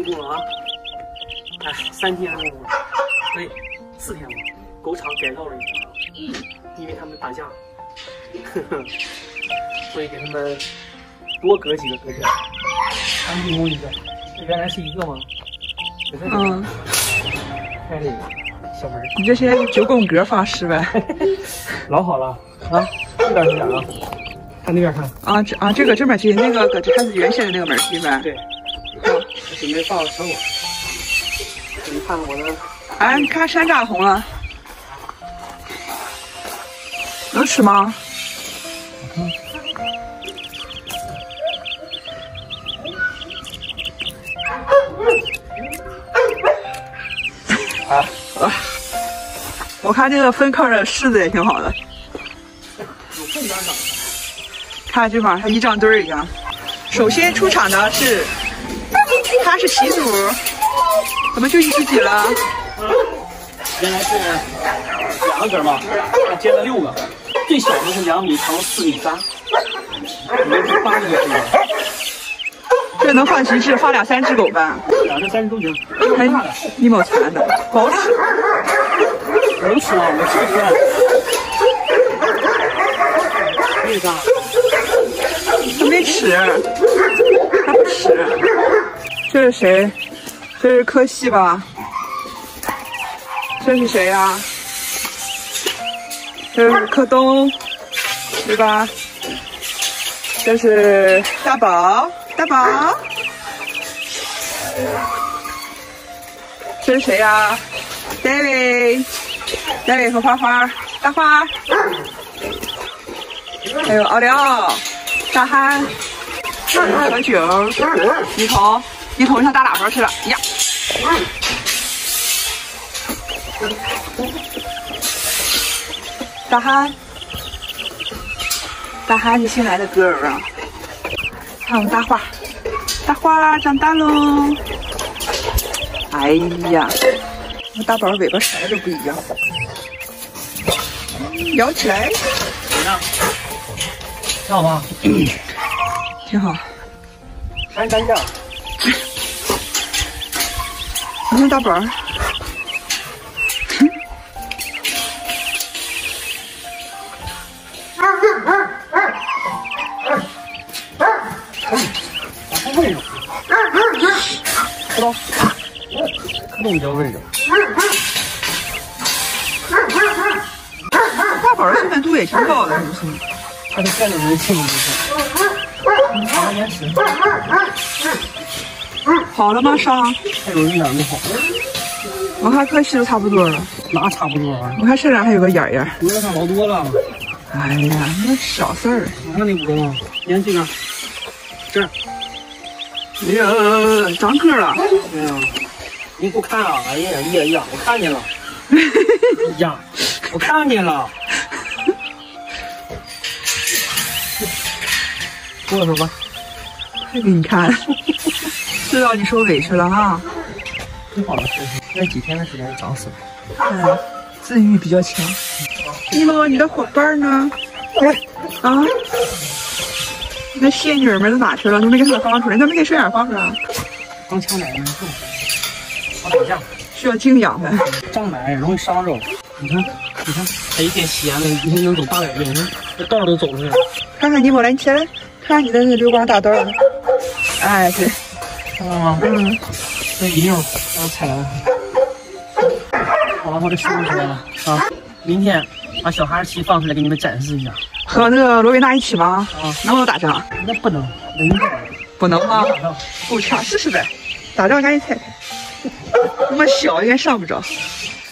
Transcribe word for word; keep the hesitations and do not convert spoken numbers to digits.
进攻了啊！哎，三天了，对，四天了，狗场改造了一下啊，因为他们打架，呵呵，所以给他们多隔几个隔间。三进攻一个，这原来是一个吗？ 嗯。 看这个小门。 你这些九宫格方式呗？ 老好了啊，这边是哪啊？看那边看。啊， 这啊这个这边去，那个搁这还是原先的那个门去呗？ 对。我准备放成我。你看我的。 哎，你看山楂红了，能吃吗？ 嗯。啊啊！我看这个分坑的柿子也挺好的。 有分干的。 看这块，它一张堆儿一样。首先出场的是，它是喜组，怎么就一只鸡了？ 嗯，原来是两个根嘛，它接了六个，最小的是两米长，四米三，里面是八个是吧？ 这能放几只？放两三只狗吧？ 两只三只都行。 还一毛钱的，不好吃。 能吃吗？我吃不吃。为啥？ 他没吃，他不吃。这是谁？这是柯西吧？这是谁呀、啊？这是柯东，对吧？这是大宝，大宝。这是谁呀、啊、？David，David 和花花，大花。还有奥利奥、大憨、小九、一彤，一彤上打喇叭去了呀！大憨，大憨是新来的歌儿啊！看我们大花，大花长大喽！哎呀，我大宝尾巴色都不一样，摇起来！ 怎么样？挺好吧？ 挺好。 干干酱。 你看大宝儿。 把它喂着。知道。弄叫喂着。 大宝儿兴奋度也挺高的，是不是？ 他是见着人性就是拿眼屎。 好了吗？伤？ 还有一点没好。 我看柯西都差不多了。 哪差不多啊？ 我看身上还有个眼眼。 五个上老多了。 哎呀，那小事儿。 哪上那五个吗？你看这个，这儿。 哎呀，长个了。 哎呀，你不看啊？哎呀呀呀，我看见了。哎呀，我看见了。握手吧， 快给你看，知道你受委屈了哈。 挺好的，那几天的时间就长死了。 嗯，自愈比较强。尼莫，你的伙伴呢？啊？那仙女们都哪去了？你没给他们放出来？他没给水眼放出来。 刚抢奶呢，好打架， 需要静养呗。 胀奶容易伤肉。你看，你看，他一天吸烟了，一天能走八百遍，你看这道都走出来了。 看看尼莫来，你起来。看你的那个流光大道了，哎，对， 看到吗？嗯，这一溜让我踩了。好了，我这收拾出来了啊！明天把小哈奇放出来给你们展示一下。 和那个罗维纳一起吗？ 啊， 能不能打仗？ 那不能，能不能吗？ 打仗， 够呛，试试呗。打仗赶紧踩踩。那么小应该上不着。